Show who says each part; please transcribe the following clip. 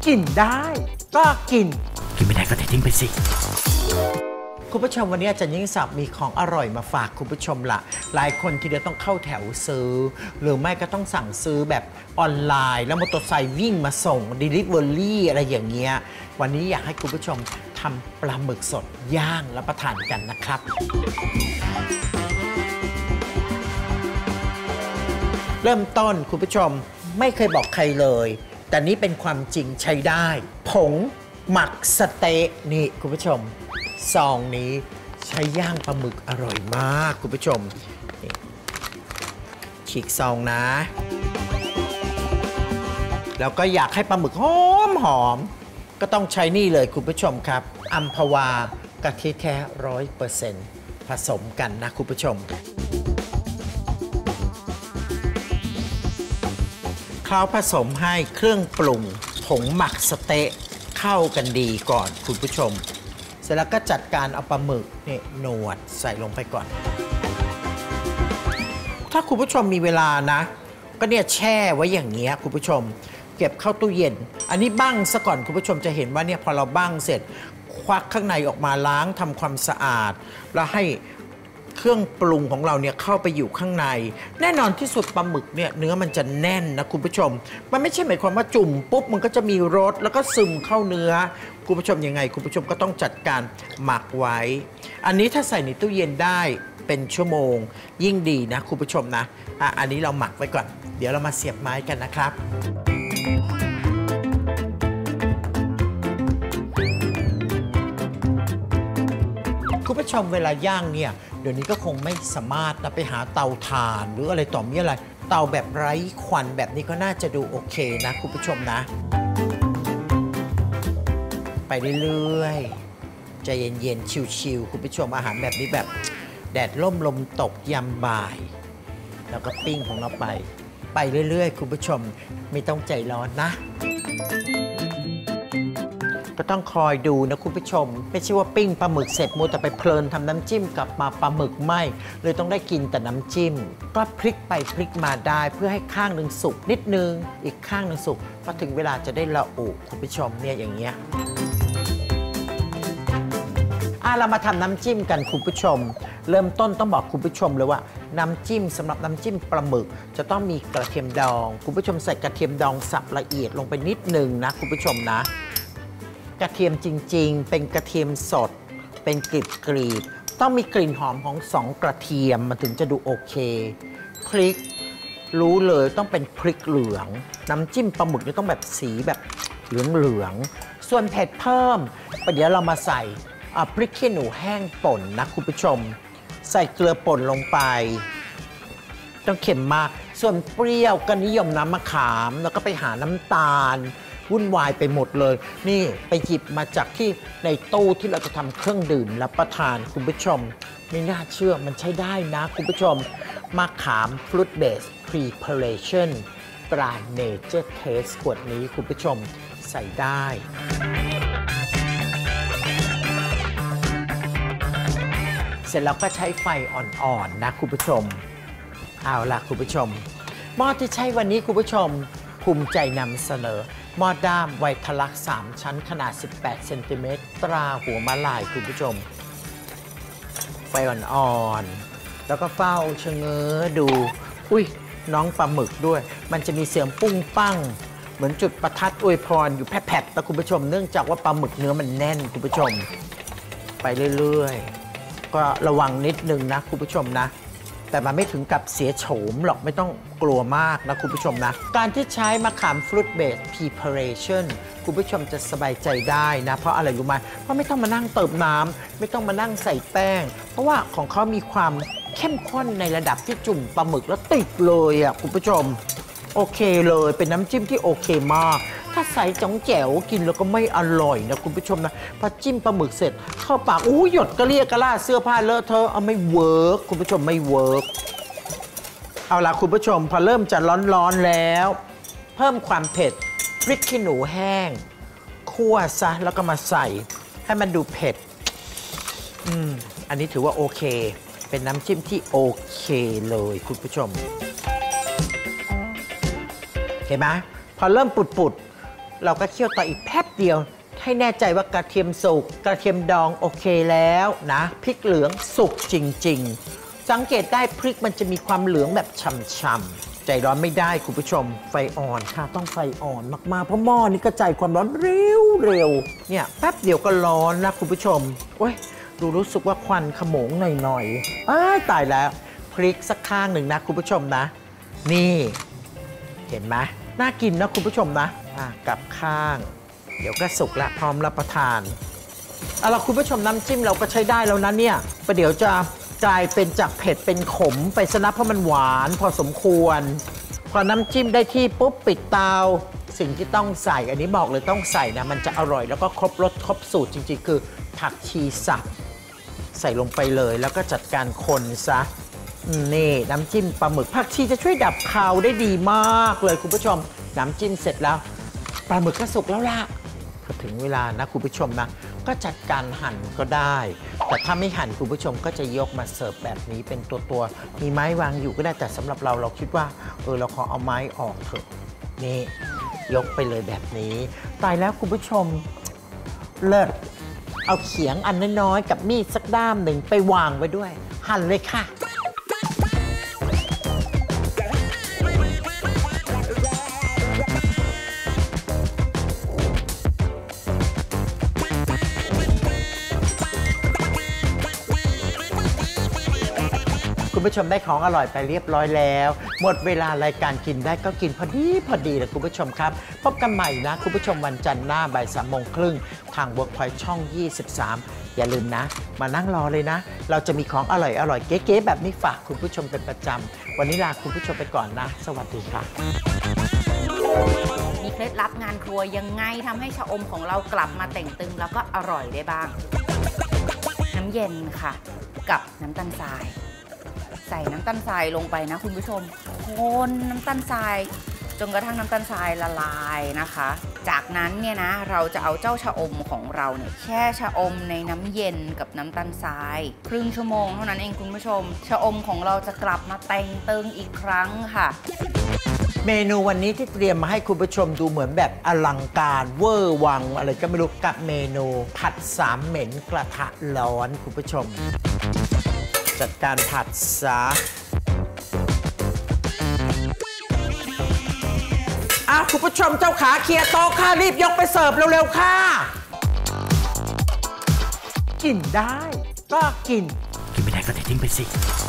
Speaker 1: กินได้ก็กินไม่ได้ก็ทิ้งไปสิคุณผู้ชมวันนี้อาจารย์ยิ่งศักดิ์มีของอร่อยมาฝากคุณผู้ชมละหลายคนทีเดียวต้องเข้าแถวซื้อหรือไม่ก็ต้องสั่งซื้อแบบออนไลน์แล้วมอเตอร์ไซค์วิ่งมาส่ง Delivery อะไรอย่างเงี้ยวันนี้อยากให้คุณผู้ชมทำปลาหมึกสดย่างรับประทานกันนะครับเริ่มต้นคุณผู้ชมไม่เคยบอกใครเลยแต่นี่เป็นความจริงใช้ได้ผงหมักสเต๊ะนี่คุณผู้ชมซองนี้ใช้ย่างปลาหมึกอร่อยมากคุณผู้ชมฉีกซองนะแล้วก็อยากให้ปลาหมึกหอมก็ต้องใช้นี่เลยคุณผู้ชมครับอัมพวากะทิแท้ 100% ผสมกันนะคุณผู้ชมเขาผสมให้เครื่องปรุงผงหมักสเต๊ะเข้ากันดีก่อนคุณผู้ชมเสร็จแล้วก็จัดการเอาปลาหมึกนี่หนวดใส่ลงไปก่อนถ้าคุณผู้ชมมีเวลานะก็เนี่ยแช่ไว้อย่างเงี้ยคุณผู้ชมเก็บเข้าตู้เย็นอันนี้บั้งซะก่อนคุณผู้ชมจะเห็นว่าเนี่ยพอเราบั้งเสร็จควักข้างในออกมาล้างทำความสะอาดแล้วให้เครื่องปรุงของเราเนี่ยเข้าไปอยู่ข้างในแน่นอนที่สุดปลาหมึกเนี่ยเนื้อมันจะแน่นนะคุณผู้ชมมันไม่ใช่หมายความว่าจุ่มปุ๊บมันก็จะมีรสแล้วก็ซึมเข้าเนื้อคุณผู้ชมยังไงคุณผู้ชมก็ต้องจัดการหมักไว้อันนี้ถ้าใส่ในตู้เย็นได้เป็นชั่วโมงยิ่งดีนะคุณผู้ชมนะอันนี้เราหมักไว้ก่อนเดี๋ยวเรามาเสียบไม้กันนะครับคุณผู้ชมเวลาย่างเนี่ยเดี๋ยวนี้ก็คงไม่สามารถไปหาเตาถ่านหรืออะไรต่อมีอะไรเตาแบบไร้ควันแบบนี้ก็น่าจะดูโอเคนะคุณผู้ชมนะไปเรื่อยๆใจเย็นๆชิวๆคุณผู้ชมอาหารแบบนี้แบบแดดร่มลมตกยามบ่ายแล้วก็ปิ้งของเราไปเรื่อยๆคุณผู้ชมไม่ต้องใจร้อนนะก็ต้องคอยดูนะคุณผู้ชมไม่ใช่ว่าปิ้งปลาหมึกเสร็จมัวแต่ไปเพลินทำน้ำจิ้มกลับมาปลาหมึกไหม้เลยต้องได้กินแต่น้ำจิ้มก็พลิกไปพลิกมาได้เพื่อให้ข้างหนึ่งสุกนิดนึงอีกข้างหนึ่งสุกพอถึงเวลาจะได้ละอุคุณผู้ชมเนี่ยอย่างเงี้ยเรามาทำน้ำจิ้มกันคุณผู้ชมเริ่มต้นต้องบอกคุณผู้ชมเลยว่าน้ำจิ้มสำหรับน้ำจิ้มปลาหมึกจะต้องมีกระเทียมดองคุณผู้ชมใส่กระเทียมดองสับละเอียดลงไปนิดนึงนะคุณผู้ชมนะกระเทียมจริงๆเป็นกระเทียมสดเป็นกรีบต้องมีกลิ่นหอมของ2กระเทียมมันถึงจะดูโอเคพริกรู้เลยต้องเป็นพริกเหลืองน้ำจิ้มปลาหมึกนี่ต้องแบบสีแบบเหลืองๆส่วนเผ็ดเพิ่มเดี๋ยวเรามาใส่พริกขี้หนูแห้งป่นนะคุณผู้ชมใส่เกลือป่นลงไปต้องเค็มมากส่วนเปรี้ยวก็นิยมน้ำมะขามแล้วก็ไปหาน้ำตาลวุ่นวายไปหมดเลยนี่ไปหยิบมาจากที่ในตู้ที่เราจะทำเครื่องดื่มรับประทานคุณผู้ชมไม่น่าเชื่อมันใช้ได้นะคุณผู้ชมมะขาม Fruit Base Preparation ตรา Nature Taste ขวดนี้คุณผู้ชมใส่ได้เสร็จแล้วก็ใช้ไฟอ่อนๆนะคุณผู้ชมเอาล่ะคุณผู้ชมหม้อที่ใช้วันนี้คุณผู้ชมภูมิใจนำเสนอหม้อด้ามไวทลักษ์3ชั้นขนาด18เซนติเมตรตราหัวม้าลายคุณผู้ชมไฟอ่อนๆแล้วก็เฝ้าชะเง้อดูอุ้ยน้องปลาหมึกด้วยมันจะมีเสียงปุ้งปั้งเหมือนจุดประทัดอวยพรอยู่แผดๆแต่คุณผู้ชมเนื่องจากว่าปลาหมึกเนื้อมันแน่นคุณผู้ชมไปเรื่อยๆก็ระวังนิดนึงนะคุณผู้ชมนะแต่มันไม่ถึงกับเสียโฉมหรอกไม่ต้องกลัวมากนะคุณผู้ชมนะการที่ใช้มะขาม Fruit Base Preparation คุณผู้ชมจะสบายใจได้นะเพราะอะไรรู้ไหมเพราะไม่ต้องมานั่งเติมน้ำไม่ต้องมานั่งใส่แป้งเพราะว่าของเขามีความเข้มข้นในระดับที่จุ่มปลาหมึกแล้วติดเลยอ่ะคุณผู้ชมโอเคเลยเป็นน้ำจิ้มที่โอเคมากถ้าใส่จ๋องแจ๋วกินแล้วก็ไม่อร่อยนะคุณผู้ชมนะพอจิ้มปลาหมึกเสร็จเข้าปากหยดกระเรียกกระล่าเสื้อผ้าเลอะเทอะเอาไม่เวิร์กคุณผู้ชมไม่เวิร์กเอาล่ะคุณผู้ชมพอเริ่มจะร้อนๆแล้วเพิ่มความเผ็ดพริกขี้หนูแห้งคั่วซะแล้วก็มาใส่ให้มันดูเผ็ดอันนี้ถือว่าโอเคเป็นน้ำจิ้มที่โอเคเลยคุณผู้ชมเห็นไหมพอเริ่มปุดเราก็เคี่ยวต่ออีกแป๊บเดียวให้แน่ใจว่ากระเทียมสุกกระเทียมดองโอเคแล้วนะพริกเหลืองสุกจริงๆสังเกตได้พริกมันจะมีความเหลืองแบบฉ่ำๆใจร้อนไม่ได้คุณผู้ชมไฟอ่อนค่ะต้องไฟอ่อนมากๆเพราะหม้อนี้กระจายความร้อนเร็วๆเนี่ยแป๊บเดียวก็ร้อนนะคุณผู้ชมโอ้ยรู้สึกว่าควันขโมงหน่อยๆตายแล้วพริกสักข้างหนึ่งนะคุณผู้ชมนะนี่เห็นไหมน่ากินนะคุณผู้ชมนะกลับข้างเดี๋ยวก็สุกละพร้อมรับประทานเอาล่ะคุณผู้ชมน้ำจิ้มเราก็ใช้ได้แล้วนะเนี่ยประเดี๋ยวจะกลายเป็นจากเผ็ดเป็นขมไปซะนะเพราะมันหวานพอสมควรพอน้ำจิ้มได้ที่ปุ๊บปิดเตาสิ่งที่ต้องใส่อันนี้บอกเลยต้องใส่นะมันจะอร่อยแล้วก็ครบรสครบสูตรจริงๆคือผักชีสับใส่ลงไปเลยแล้วก็จัดการคนซะนี่น้ำจิ้มปลาหมึกผักชีจะช่วยดับคาวได้ดีมากเลยคุณผู้ชมน้ำจิ้มเสร็จแล้วปลาหมึกก็สุกแล้วล่ะพอถึงเวลานะคุณผู้ชมนะก็จัดการหั่นก็ได้แต่ถ้าไม่หั่นคุณผู้ชมก็จะยกมาเสิร์ฟแบบนี้เป็นตัวมีไม้วางอยู่ก็ได้แต่สำหรับเราคิดว่าเราขอเอาไม้ออกเถอะนี่ยกไปเลยแบบนี้ตายแล้วคุณผู้ชมเลิศเอาเขียงอันน้อยๆกับมีดสักด้ามหนึ่งไปวางไว้ด้วยหั่นเลยค่ะคุณผู้ชมได้ของอร่อยไปเรียบร้อยแล้วหมดเวลารายการกินได้ก็กินพอดีเลยคุณผู้ชมครับพบกันใหม่นะคุณผู้ชมวันจันทร์หน้าบ่าย 3:30 ทาง Workpoint ช่อง 23 อย่าลืมนะมานั่งรอเลยนะเราจะมีของอร่อยเก๋ๆแบบนี้ฝากคุณผู้ชมเป็นประจำวันนี้ลาคุณผู้ชมไปก่อนนะสวัสดีค่ะ
Speaker 2: มีเคล็ดลับงานครัวยังไงทำให้ชะอมของเรากลับมาเต่งตึงแล้วก็อร่อยได้บ้างน้ำเย็นค่ะกับน้ำตาลทรายใส่น้ำตาลทรายลงไปนะคุณผู้ชมคนน้ำตาลทรายจนกระทั่งน้ำตาลทรายละลายนะคะจากนั้นเนี่ยนะเราจะเอาเจ้าชะอมของเราเนี่ยแช่ชะอมในน้ำเย็นกับน้ำตาลทรายครึ่งชั่วโมงเท่านั้นเองคุณผู้ชมชะอมของเราจะกลับมาเต่งตึงอีกครั้งค่ะ
Speaker 1: เมนูวันนี้ที่เตรียมมาให้คุณผู้ชมดูเหมือนแบบอลังการเวอร์วังอะไรก็ไม่รู้กับเมนูผัดสามเหม็นกระทะร้อนคุณผู้ชมจัดการผัดซะคุณผู้ชมเจ้าขาเคลียร์โต๊ะค่ะรีบยกไปเสิร์ฟเร็วๆค่ะกินได้ก็กินไม่ได้ก็ทิ้งไปสิ